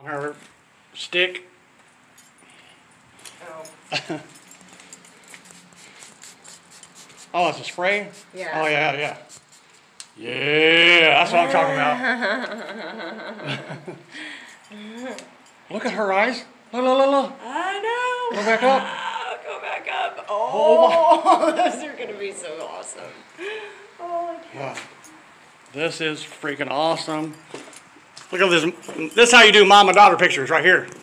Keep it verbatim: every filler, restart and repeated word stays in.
On her stick. Oh. Oh, it's a spray? Yeah. Oh, yeah, yeah. Yeah, that's what I'm talking about. Look at her eyes. Look, look, look, look. I know. Go back up. Go back up. Oh, oh those are going to be so awesome. Oh, wow. This is freaking awesome. Look at this. This is how you do mom and daughter pictures right here.